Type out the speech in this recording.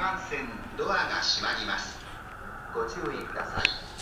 番線ドアが閉まります。ご注意ください。